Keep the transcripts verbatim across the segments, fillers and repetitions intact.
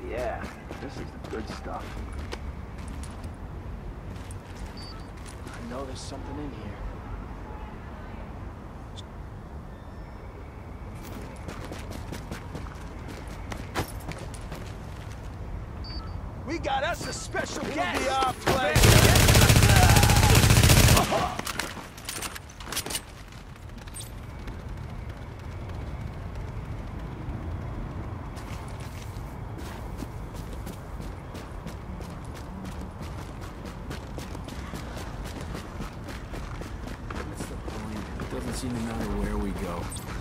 Yeah, this is the good stuff. I know there's something in here. We got us a special guest! Be our pleasure. Doesn't seem to matter where we go.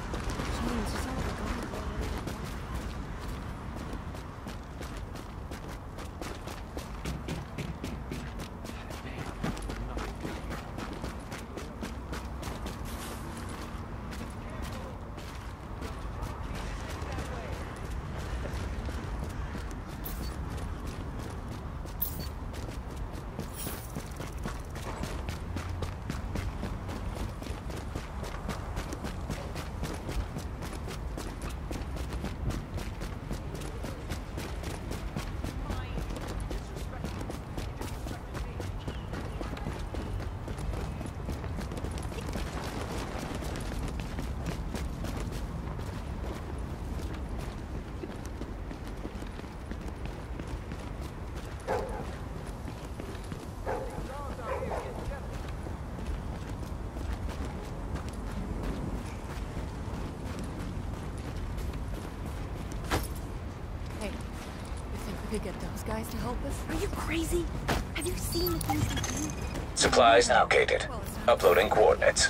To get those guys to help us? Are you crazy? Have you seen the things they do? Supplies now gated. Uploading coordinates.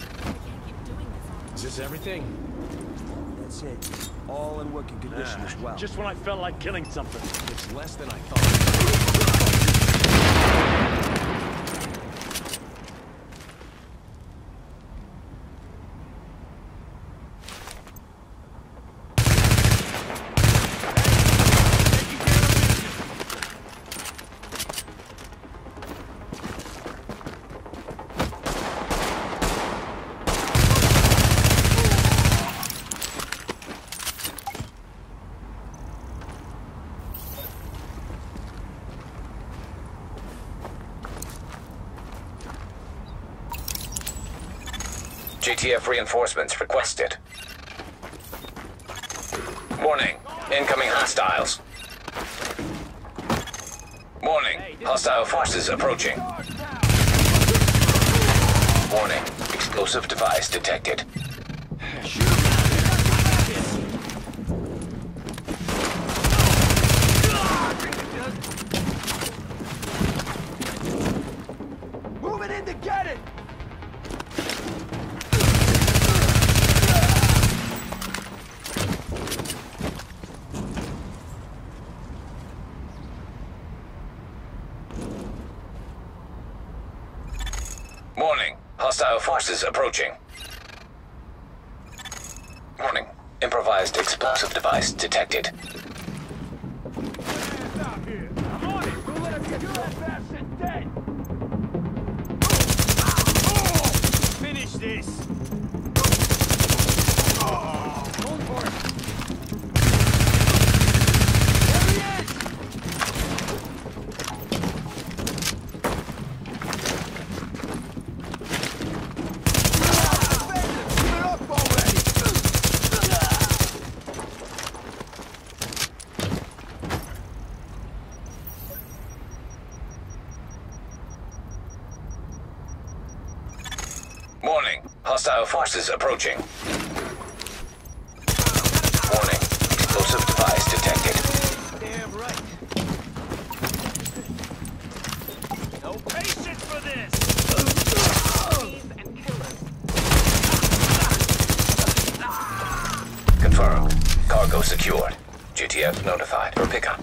Is this everything? That's it. All in working condition Ah, as well. Just when I felt like killing something. It's less than I thought. G T F reinforcements requested. Warning. Incoming hostiles. Warning. Hostile forces approaching. Warning. Explosive device detected. Moving in to get it! Warning. Hostile forces approaching. Warning. Improvised explosive device detected. Stop here! I'm on it! Don't let us get your ass and dead! Finish this! Oh, going for it! There he is! Give it up already! Warning. Hostile forces approaching. Warning. Explosive device detected. Damn right. No patience for this! Confirmed. Cargo secured. G T F notified for pickup.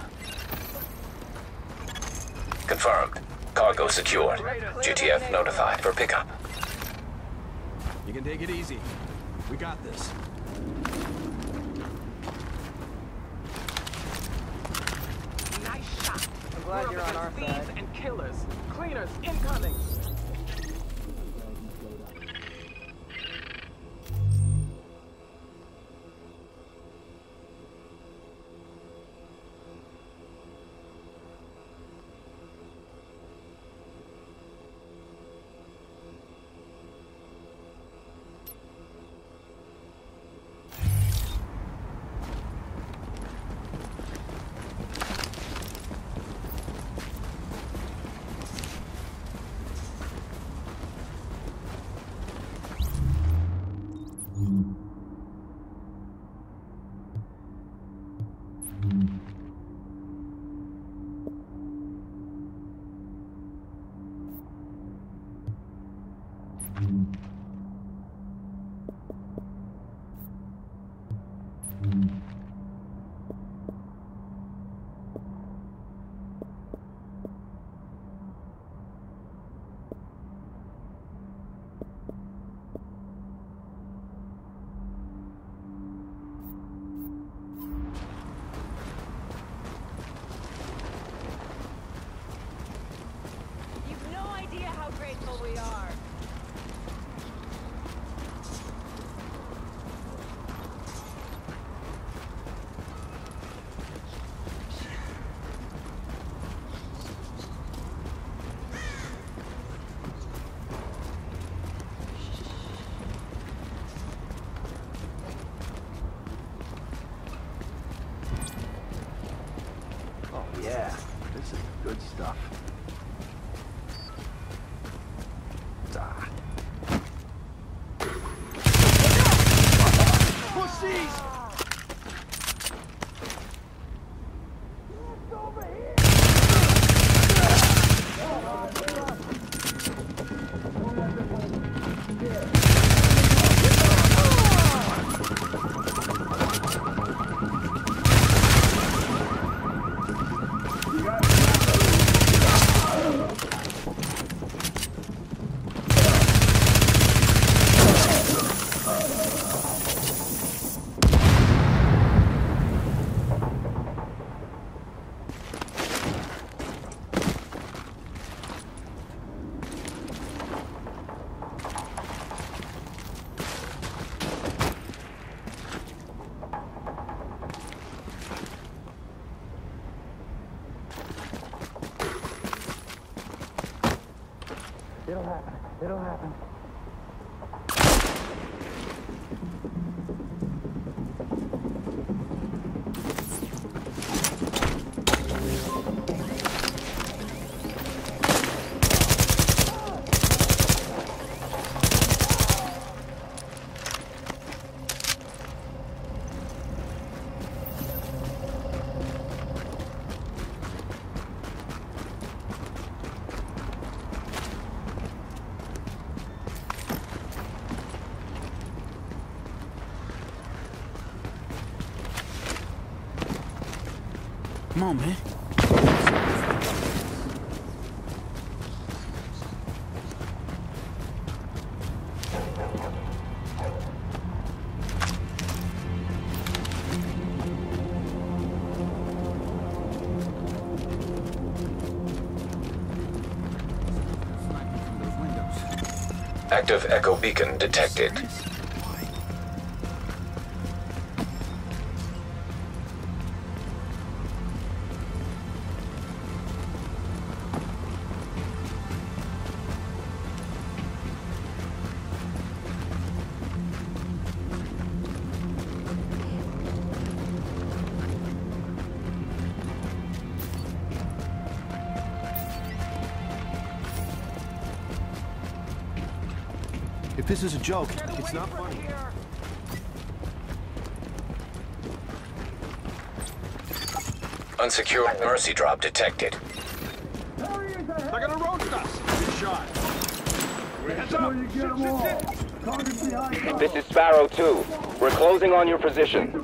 Confirmed. Cargo secured. G T F notified for pickup. You can take it easy. We got this. Nice shot. I'm glad you're on our Thieves side. and killers. Cleaners incoming. Yeah, this is the good stuff. Ah. Pussies! Over here! It'll happen. It'll happen. Come on, man. Active echo beacon detected. If this is a joke, it's not funny. Unsecured mercy drop detected. They're gonna roast us! Good shot. Heads up! This is Sparrow two. We're closing on your position.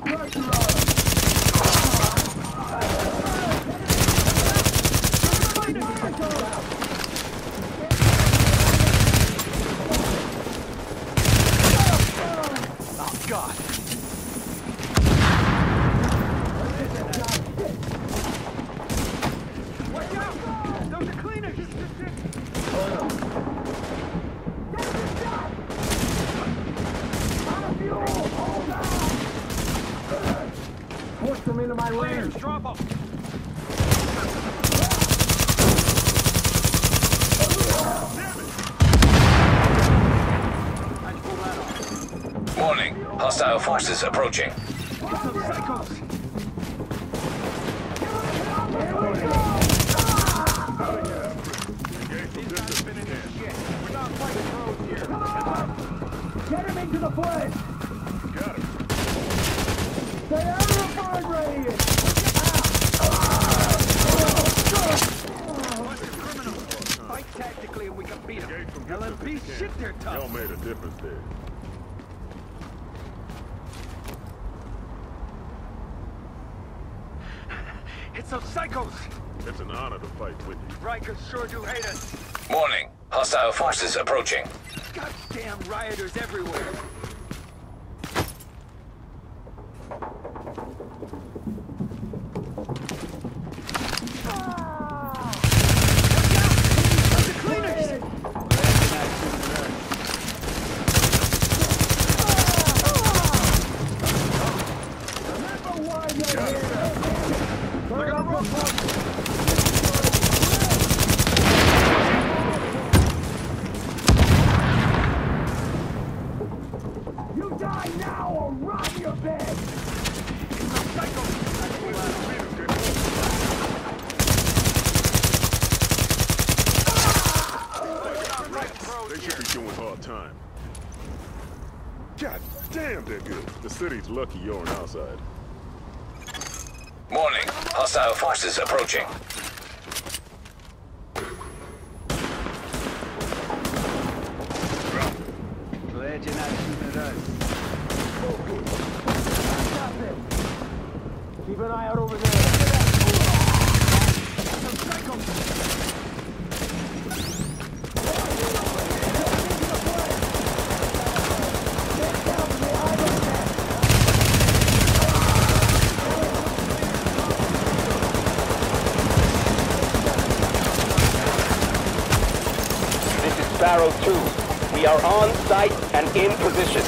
Oh, God. Watch out! Those are cleaners! Force them into my range! Drop them! Warning. Hostile forces approaching. Get him into the flesh! Got him. Stay out of the bird radius! Fight tactically and we can beat him. L M P shit their tough. Y'all made a difference there. It's those psychos! It's an honor to fight with you. Rikers sure do hate us. Warning. Hostile forces approaching. Goddamn rioters everywhere. You die now or rob your bed! It's a psycho! God damn, they're good. The city's lucky you're on our side. Warning. Hostile forces approaching. Glad you're not shooting at us. Keep an eye out over there. This is Sparrow two. We are on site and in position.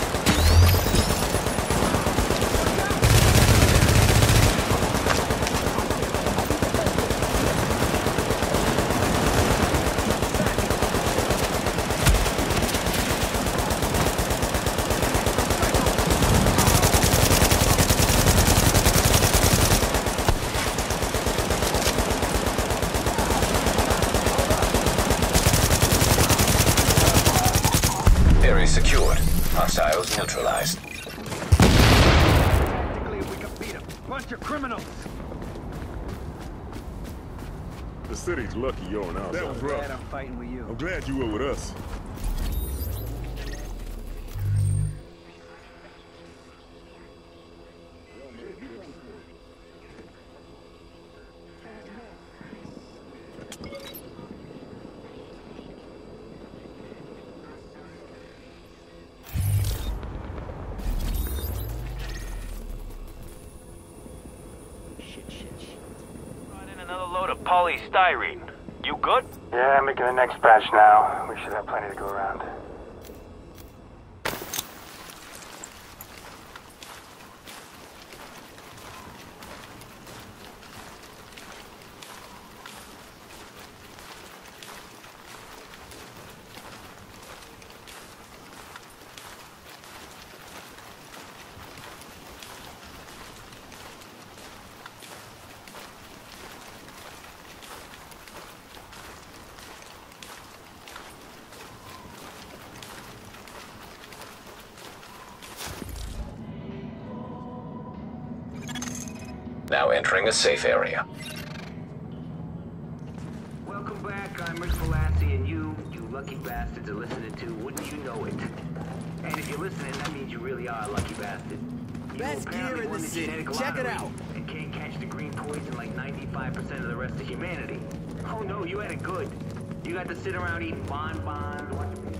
Area secured. Hostiles neutralized. Tactically, if we can beat them. Bunch of criminals. The city's lucky you're on our That side. was rough. Glad I'm fighting with you. I'm glad you were with us. Another load of polystyrene. You good? Yeah, I'm making the next batch now. We should have plenty to go around. Now entering a safe area. Welcome back, I'm Rick Velassi, and you, you lucky bastards are listening to Wouldn't You Know It. And if you're listening, that means you really are a lucky bastard. You Best apparently gear in won the city. genetic Check it lottery out. And can't catch the green poison like ninety-five percent of the rest of humanity. Oh no, you had it good. You got to sit around eating bonbons, watching...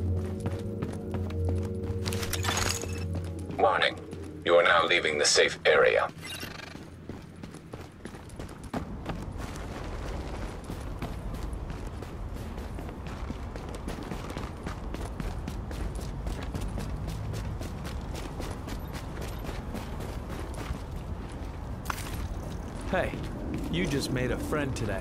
Warning. You are now leaving the safe area. Hey, you just made a friend today.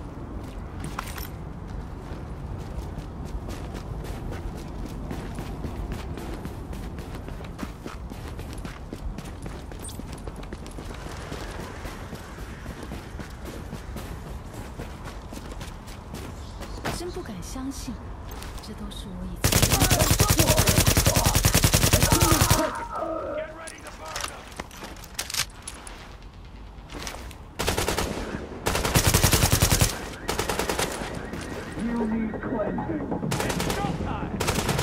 I 真不敢相信，这都是我以前。 You need cleansing. It's showtime!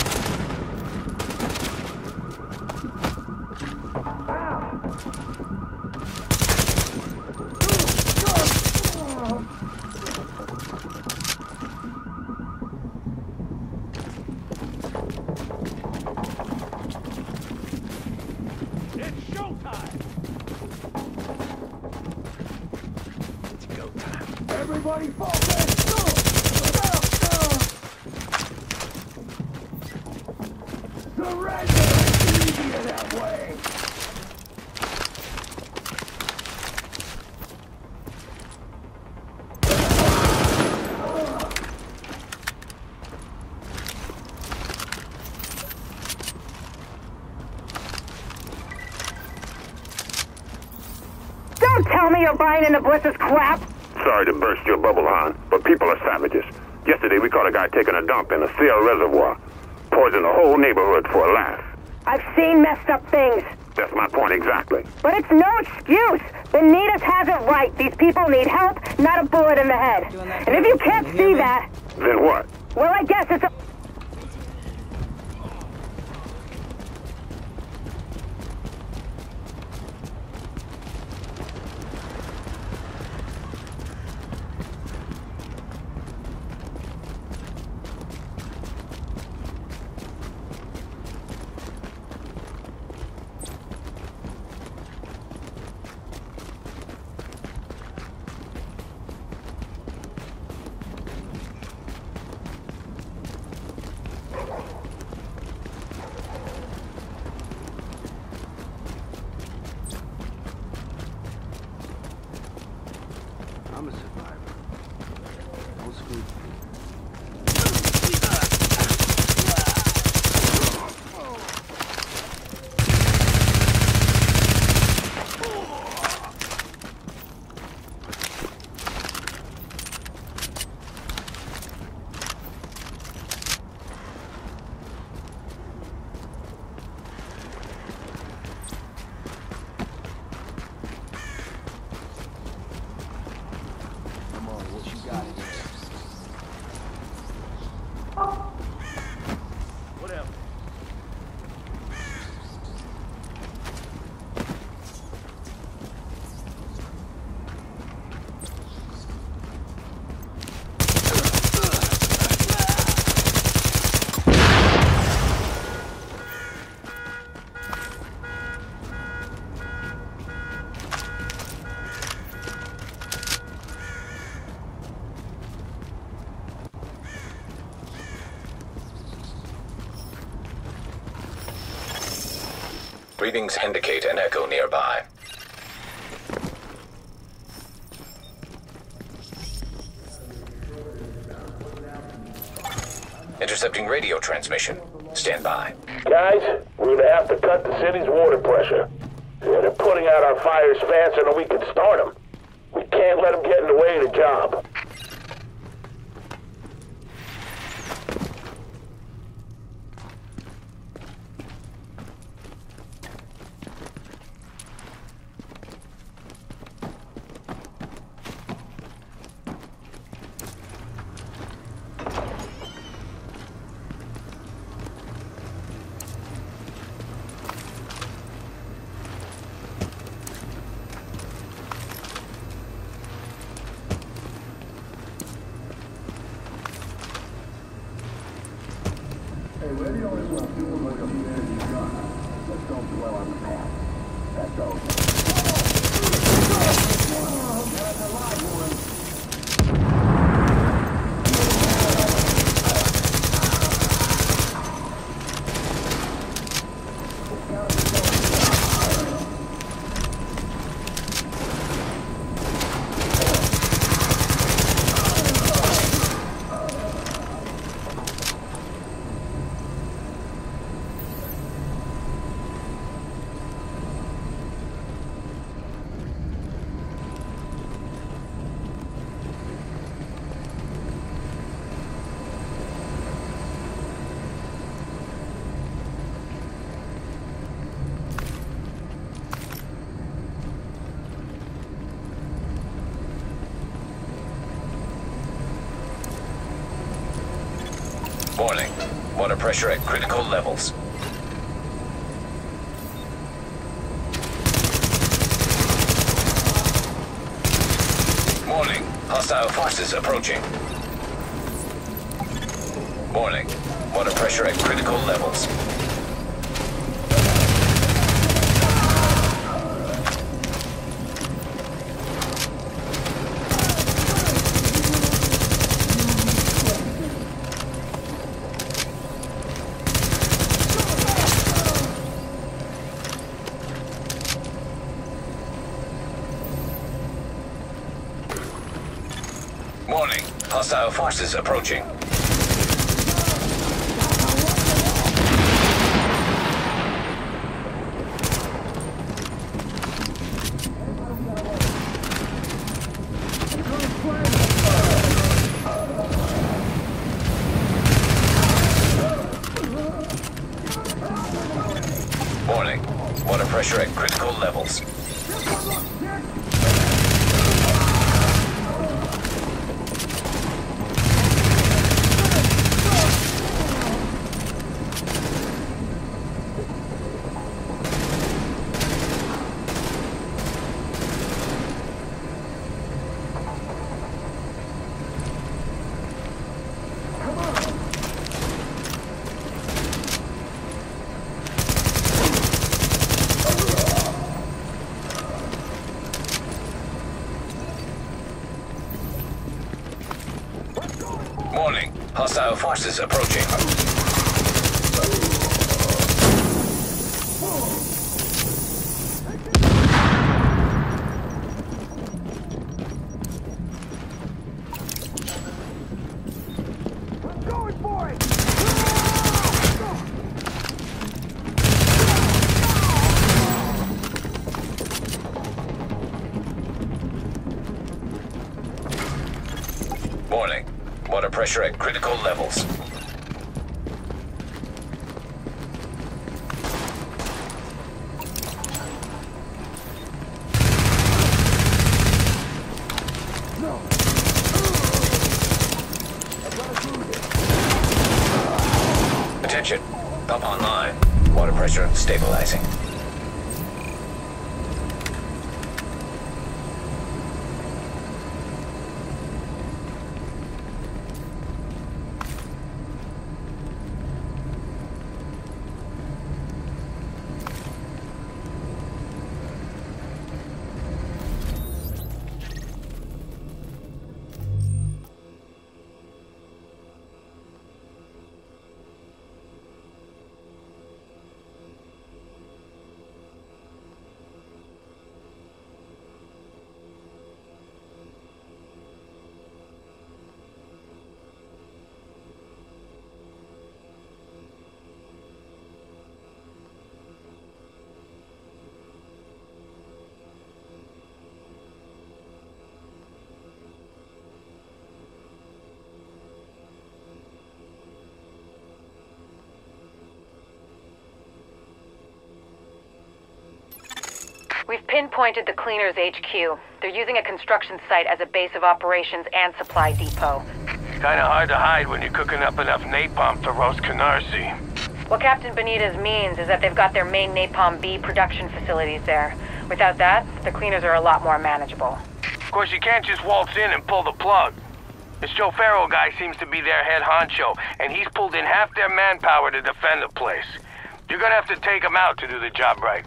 It's showtime! It's go time. Everybody focus! Surrender! It's easier that way! Don't tell me you're buying into Bliss's crap! Sorry to burst your bubble, Han, but people are savages. Yesterday we caught a guy taking a dump in a Sierra reservoir. Poisoned the whole neighborhood for a laugh. I've seen messed up things. That's my point exactly. But it's no excuse. Benitez has it right. These people need help, not a bullet in the head. And if you can't see that... Then what? Well, I guess it's a... I'm a survivor. Don't screw with me. Readings indicate an echo nearby. Intercepting radio transmission. Stand by. Guys, we're gonna have to cut the city's water pressure. Yeah, they're putting out our fires faster than we can start them. We can't let them get in the way of the job. Hey, radio is what people look up there and you got. Let's don't dwell on the past. That's over. That's a live one. Warning. Water pressure at critical levels. Warning. Hostile forces approaching. Warning. Water pressure at critical levels. Warning. Hostile forces approaching. critical levels. Warning. Hostile forces approaching. Going for it! Warning. Water pressure at critical levels. Attention. Pump online. Water pressure stabilizing. We've pinpointed the Cleaners H Q. They're using a construction site as a base of operations and supply depot. Kinda hard to hide when you're cooking up enough napalm to roast Canarsie. What Captain Benitez means is that they've got their main Napalm B production facilities there. Without that, the Cleaners are a lot more manageable. Of course, you can't just waltz in and pull the plug. This Joe Farrell guy seems to be their head honcho, and he's pulled in half their manpower to defend the place. You're gonna have to take him out to do the job right.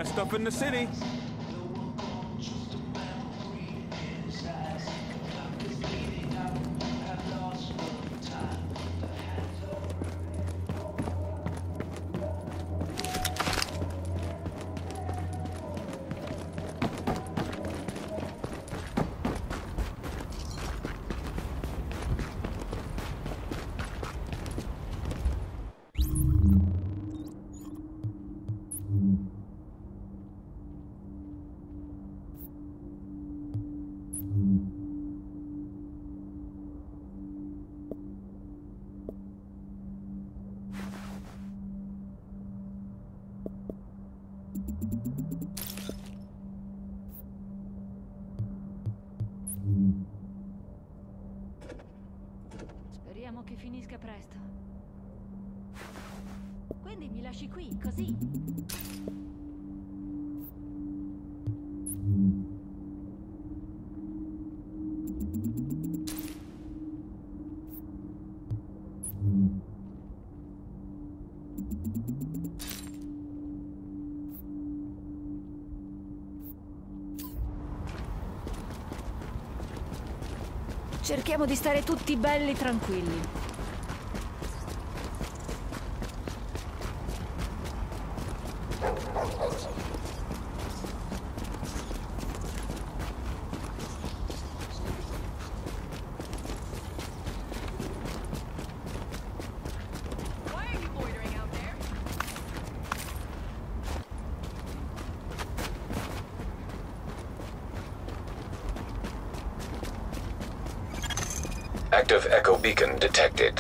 Best stuff in the city. Speriamo che finisca presto. Quindi mi lasci qui, così? Cerchiamo di stare tutti belli tranquilli. Active echo beacon detected.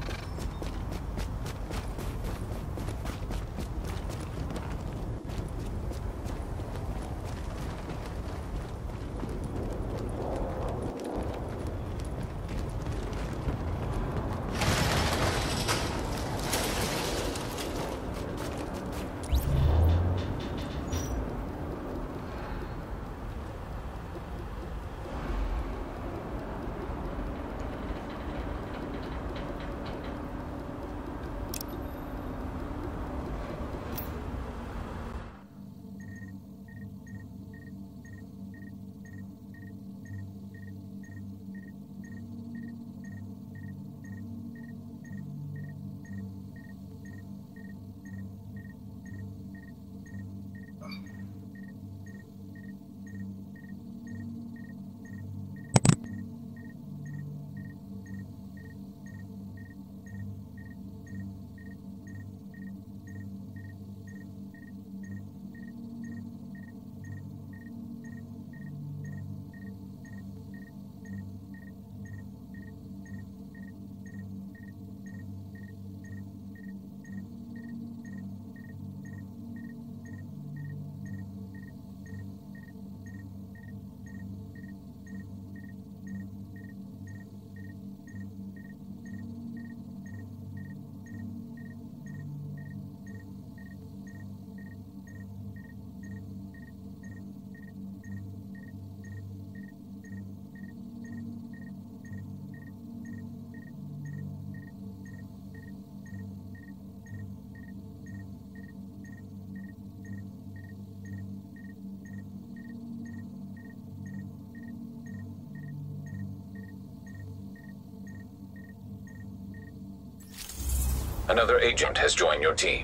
Another agent has joined your team.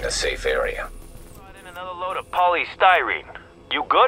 a safe area. Brought in another load of polystyrene. You good?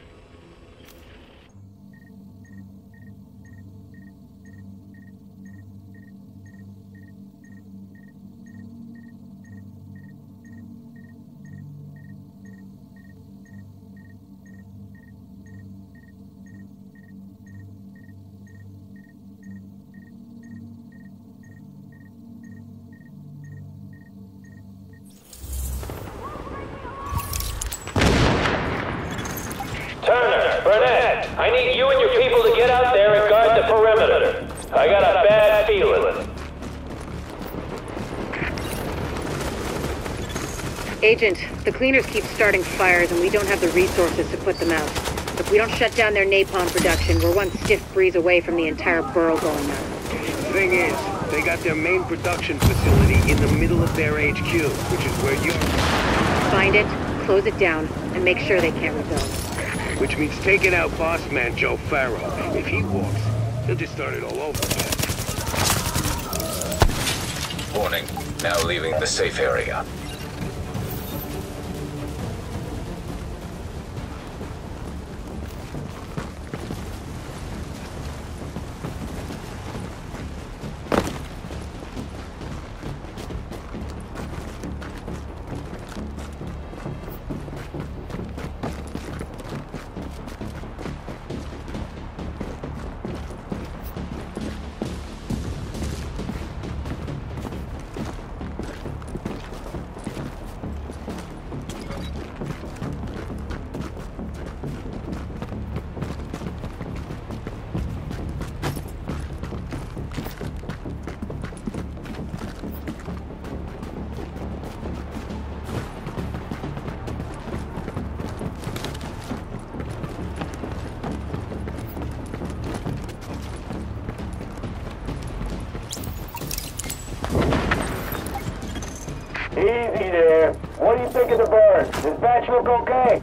Turner, Burnett, I need you and your people to get out there and guard the perimeter. I got a bad feeling. Agent, the cleaners keep starting fires and we don't have the resources to put them out. If we don't shut down their napalm production, we're one stiff breeze away from the entire borough going up. The thing is, they got their main production facility in the middle of their H Q, which is where you... Find it, close it down, and make sure they can't rebuild. Which means taking out boss man Joe Farrow. If he walks, he'll just start it all over again. Warning, now leaving the safe area. Easy there. What do you think of the bird? Does batch look okay?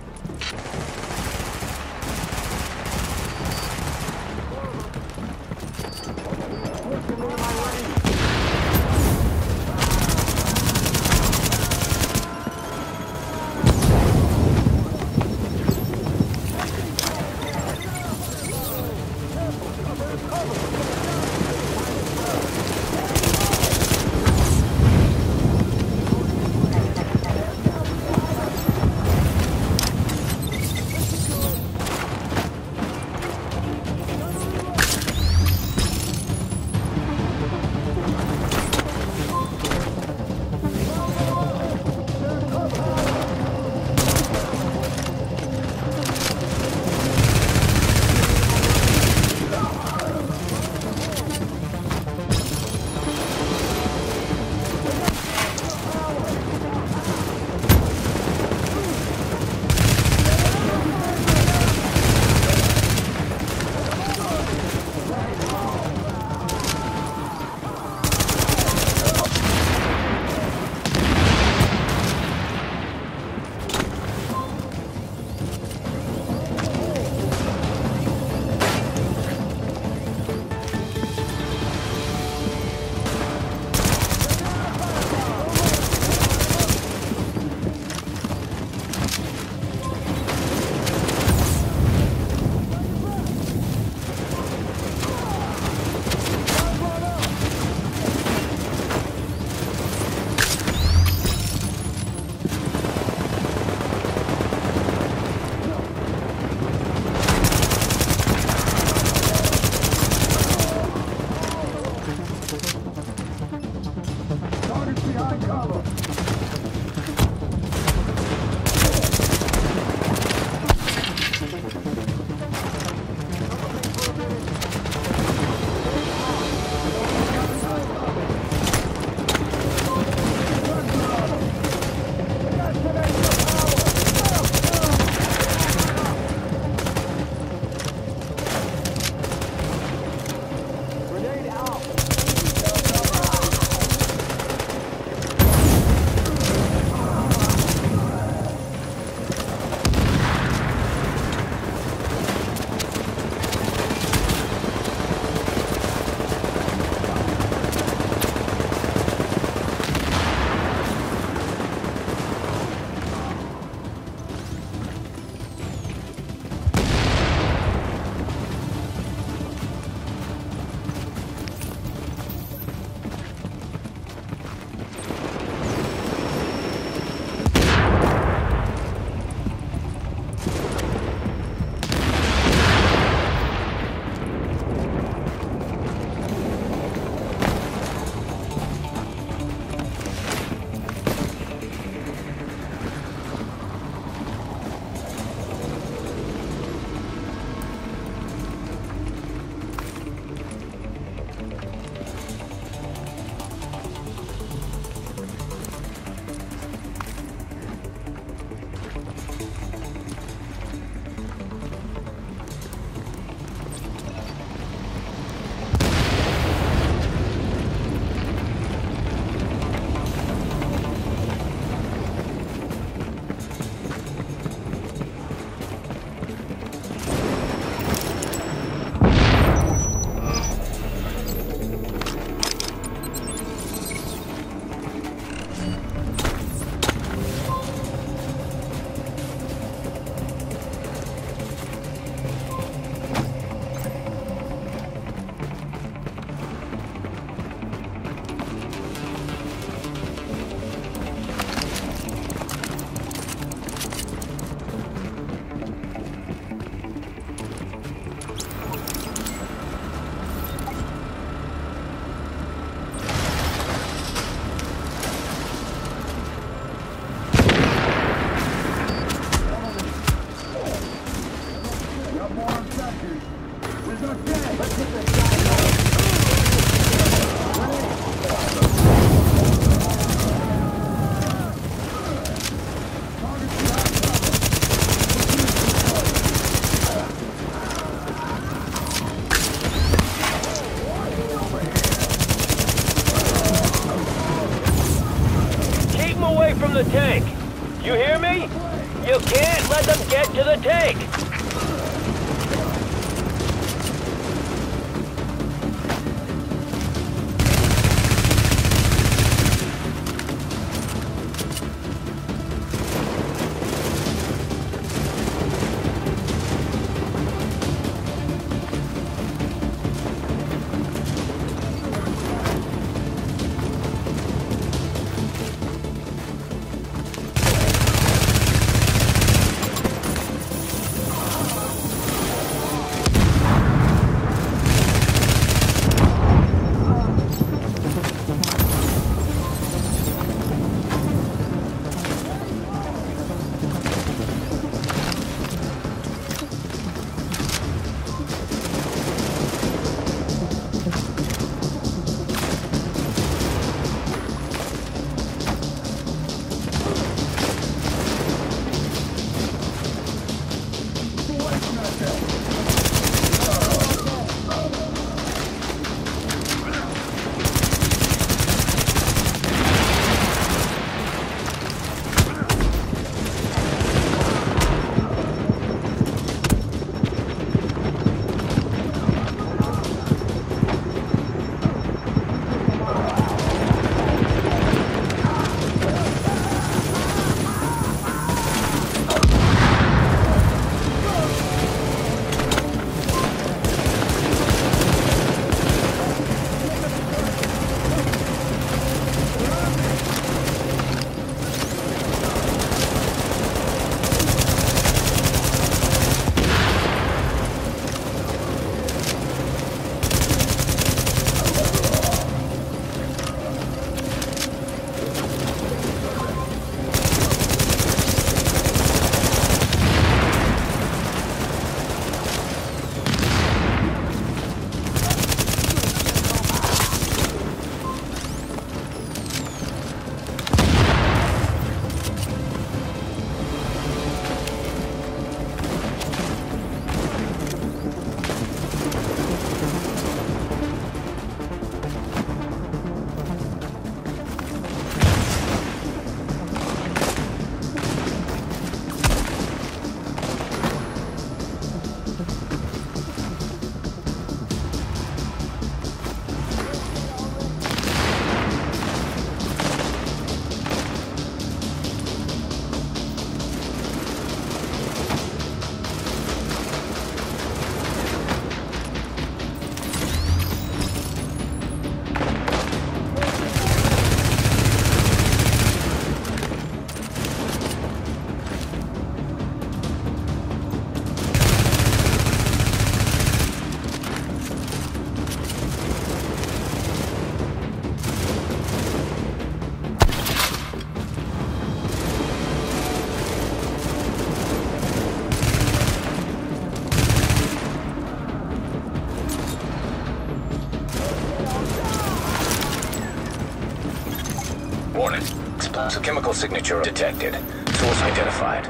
You hear me? You can't let them get to the tank! Warning. Explosive chemical signature detected. Source identified.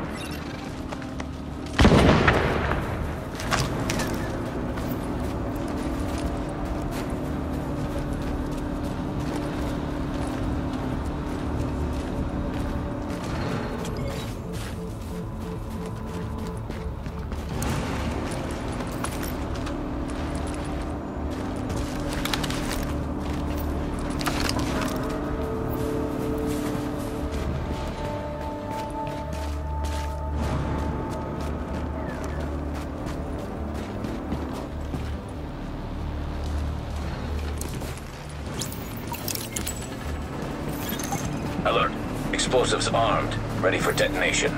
Alert. Explosives armed. Ready for detonation.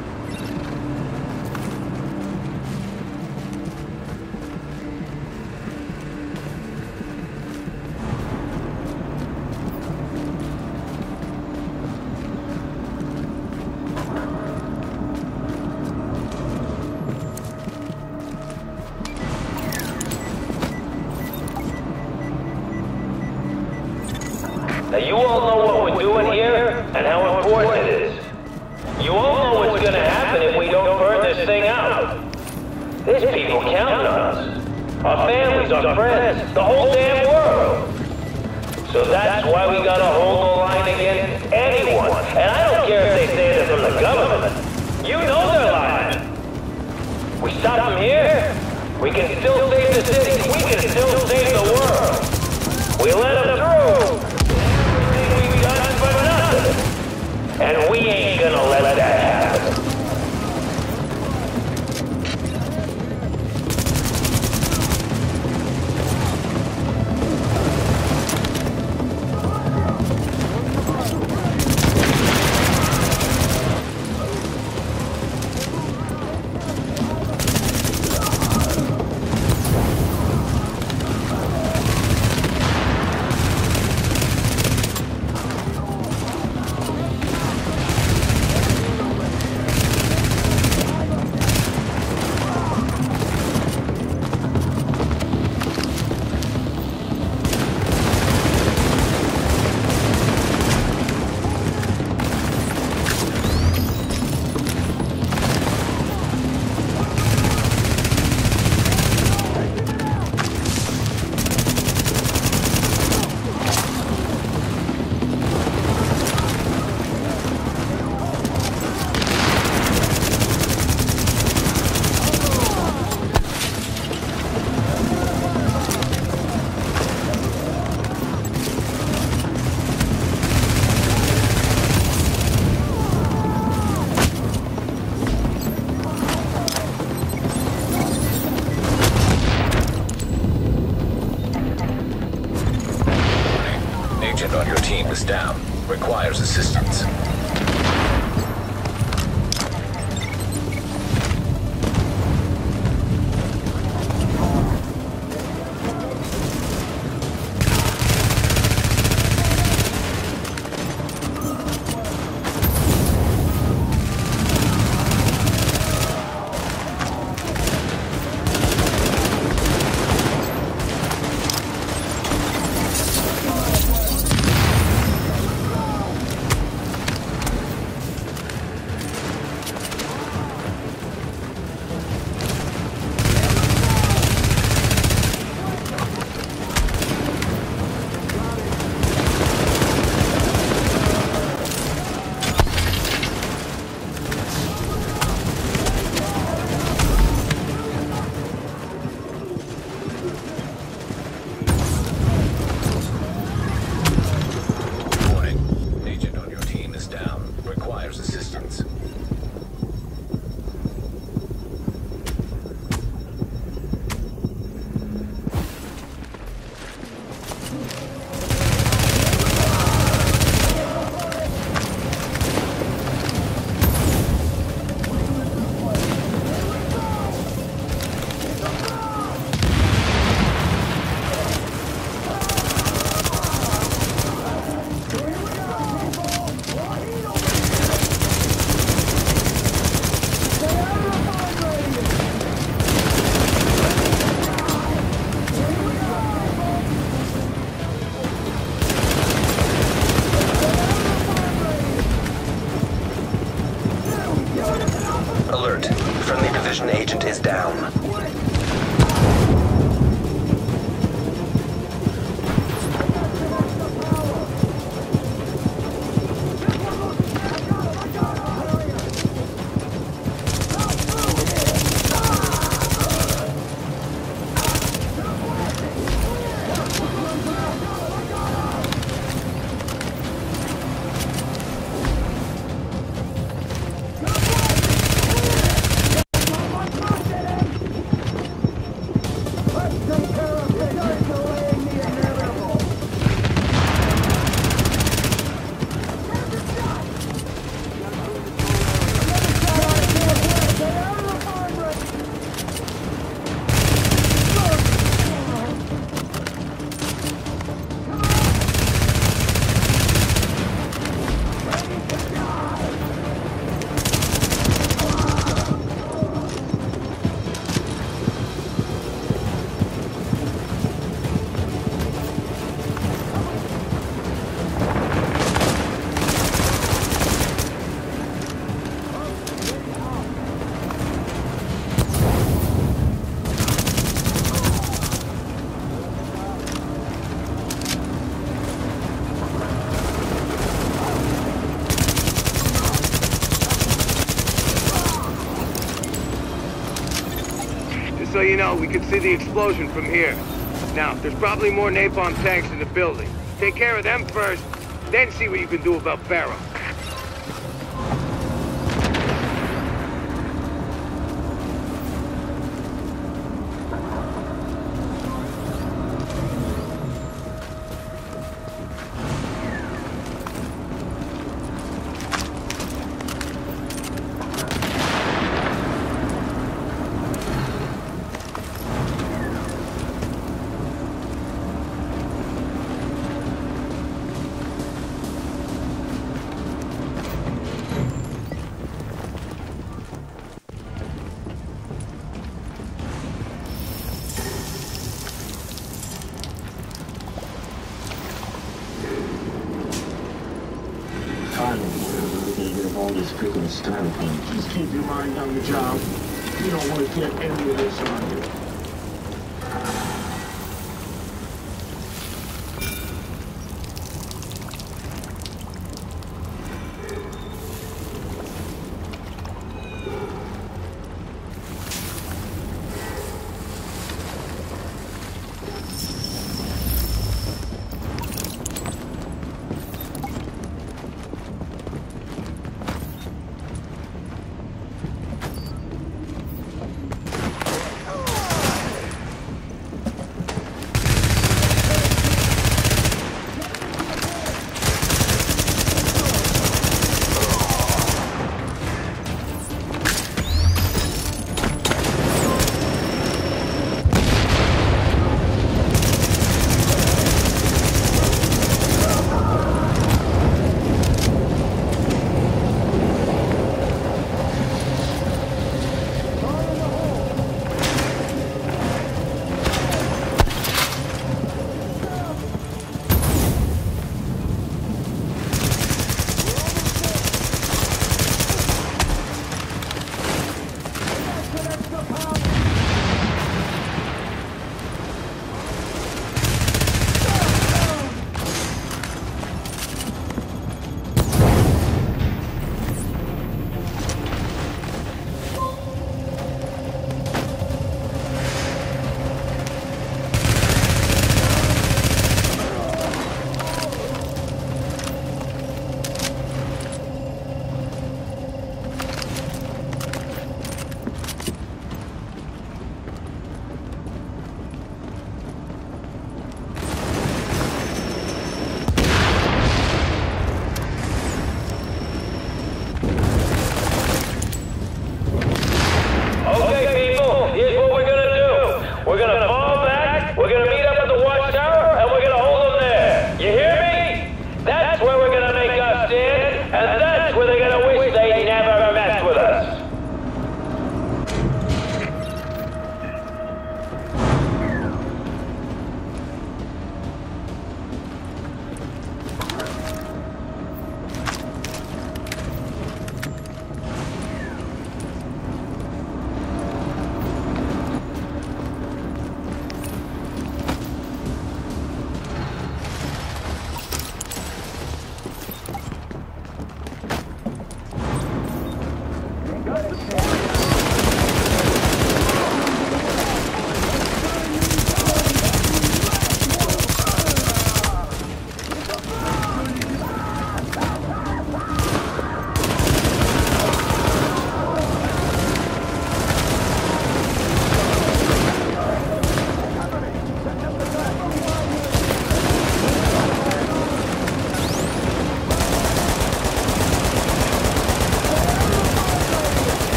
Now you all know what we're doing here and how important it is. You all know what's gonna happen if we don't burn this thing out. There's people counting on us. Our families, our friends, the whole damn world. So that's why we gotta hold the line against anyone. And I don't care if they say they're from the government. You know they're lying. We stop them here, we can still save the city. We can still save the world. We let them through. Everything we've done for nothing. And we ain't gonna let that happen. On your team is down. Requires assistance. Alert. Friendly division agent is down. Just so you know, we could see the explosion from here. Now, there's probably more napalm tanks in the building. Take care of them first, then see what you can do about Barrow. Styrofoam. Just keep your mind on the job. You don't want to get any of this on you.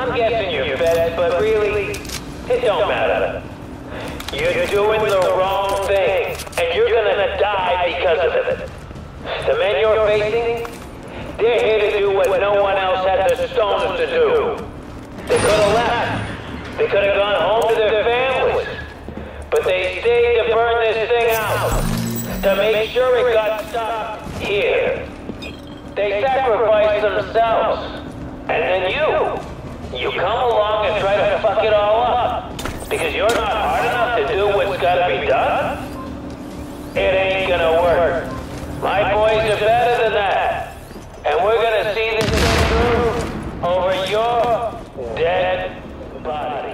I'm guessing you're feds, but really, it don't matter. You're doing the wrong thing, and you're gonna die because of it. The men you're facing, they're here to do what no one else had the stones to do. They could have left. They could have gone home to their families. But they stayed to burn this thing out, to make sure it got stopped here. They sacrificed themselves. And then you, you come along and try to fuck it all up. Because you're not hard enough to do what's gotta be done? It ain't gonna work. My boys are better than that. And we're gonna see this thing through over your dead body.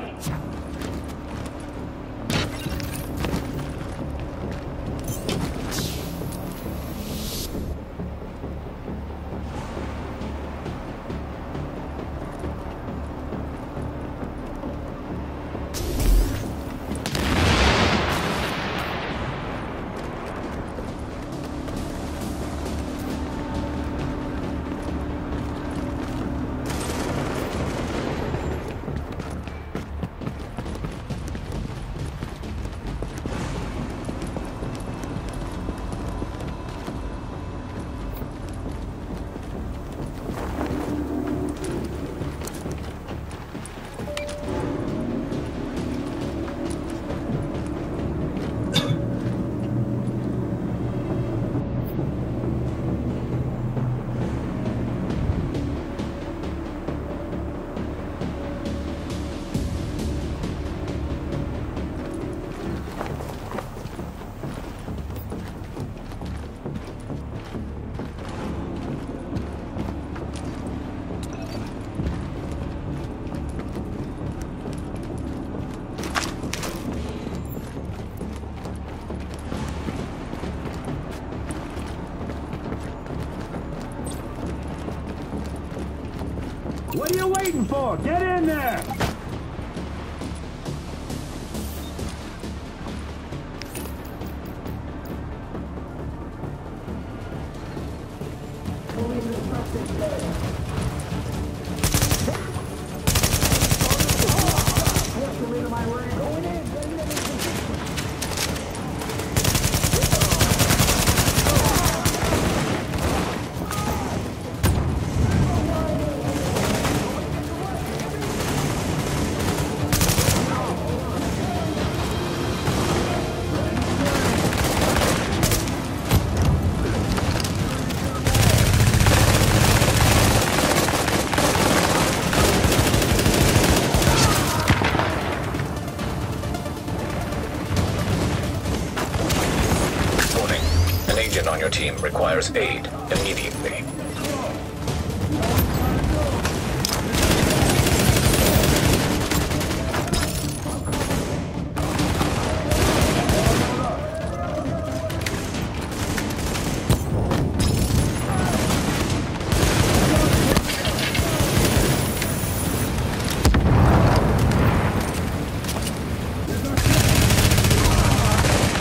What are you waiting for? Get in there! On your team requires aid immediately.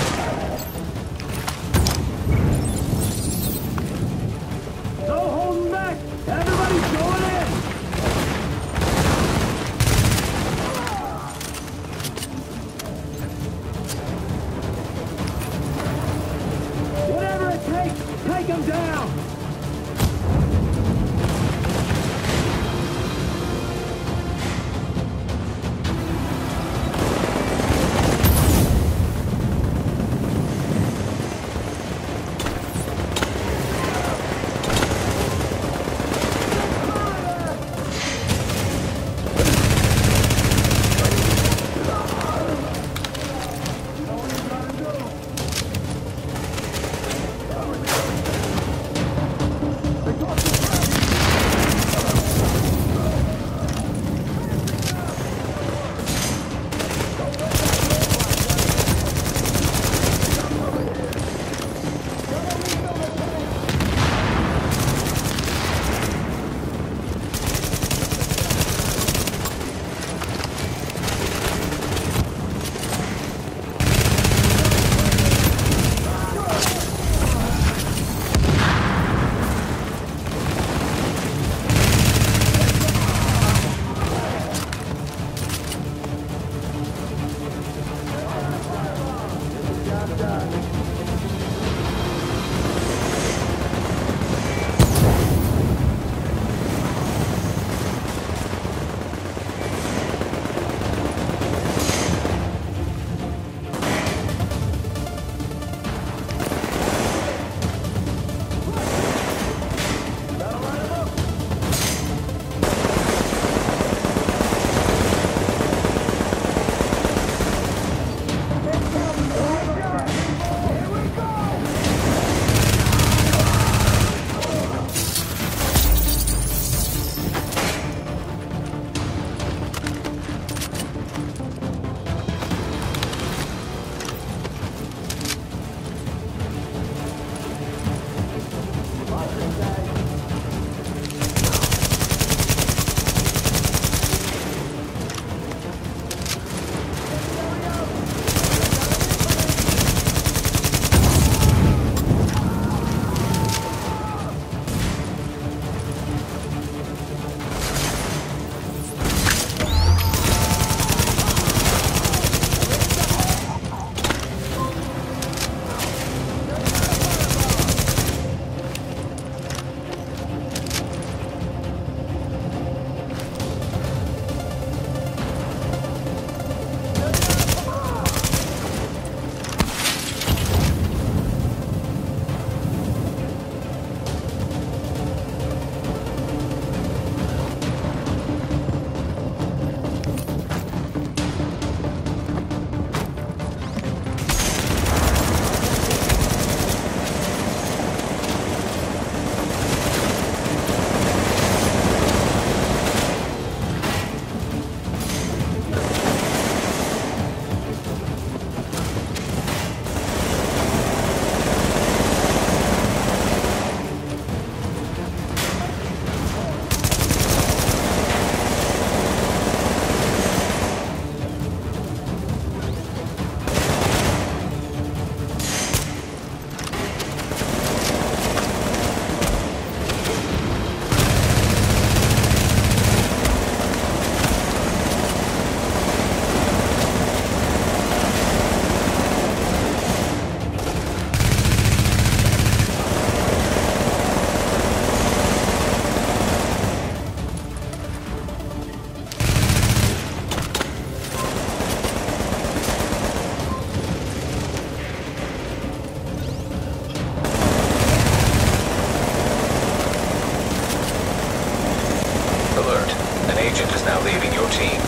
No holding agent is now leaving your team.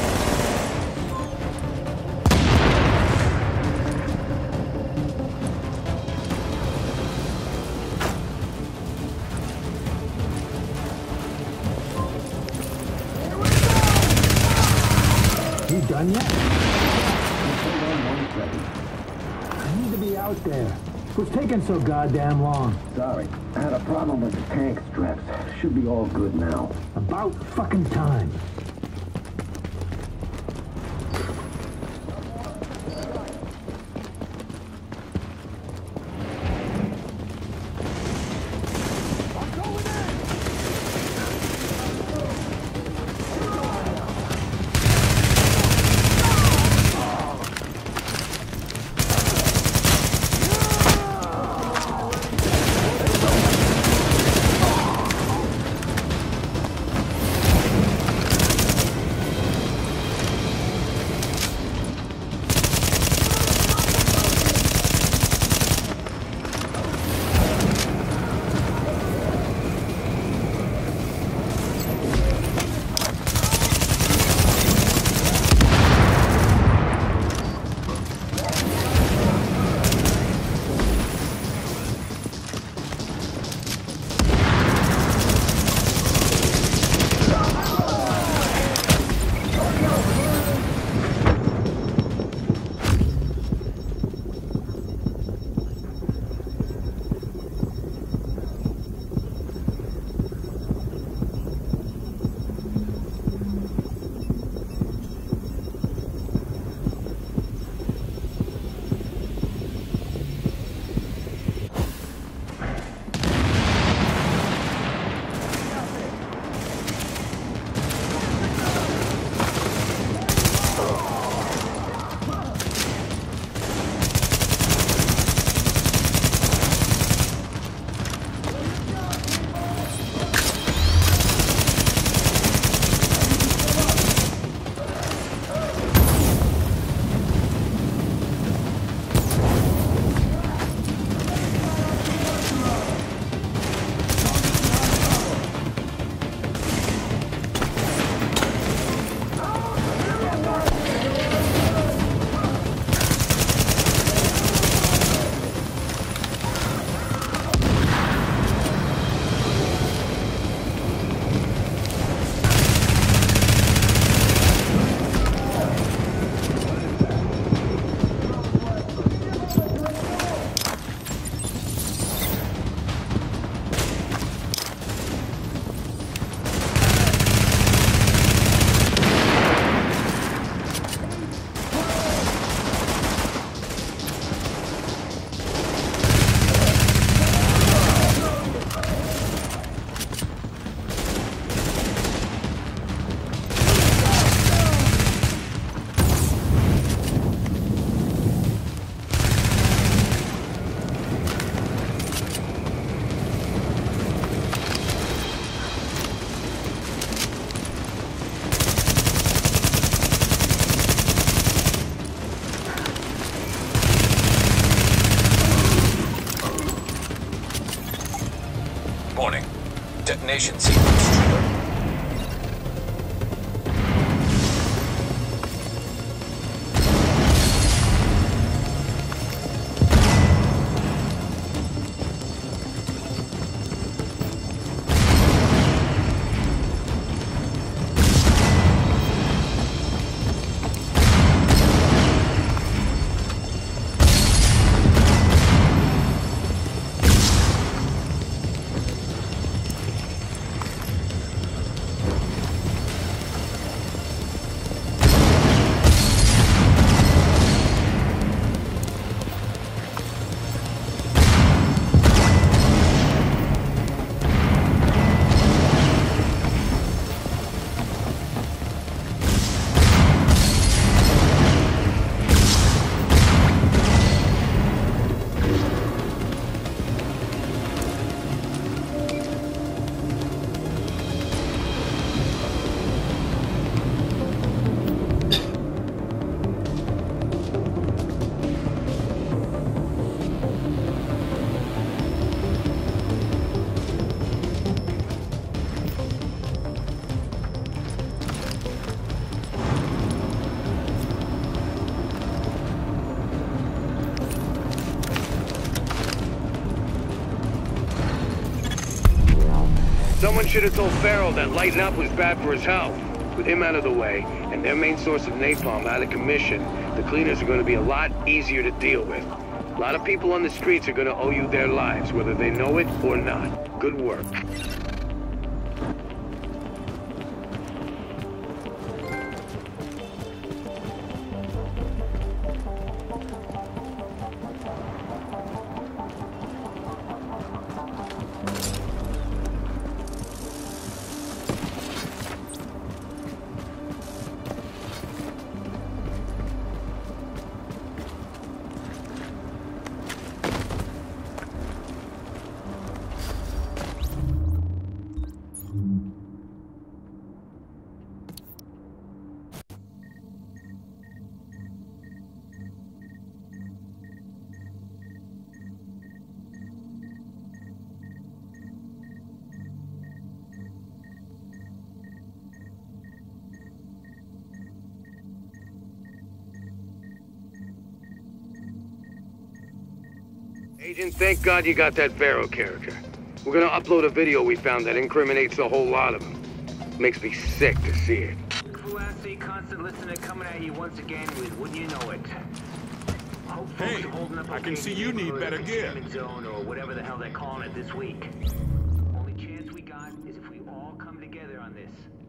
You done yet? I need to be out there. What's taking so goddamn long? Sorry, I had a problem with the tank straps. Should be all good now. About fucking time. Warning. Detonation sequence triggered. Someone should have told Farrell that lighting up was bad for his health. With him out of the way, and their main source of napalm out of commission, the cleaners are going to be a lot easier to deal with. A lot of people on the streets are going to owe you their lives, whether they know it or not. Good work. Agent, thank God you got that Farrell character. We're gonna upload a video we found that incriminates a whole lot of them. Makes me sick to see it. Fugazi, constant listener coming at you once again with Wouldn't You Know It. Hope folks Hey, are holding up I can okay see you need better gear. containment zone or whatever the hell they're calling it this week. Only chance we got is if we all come together on this.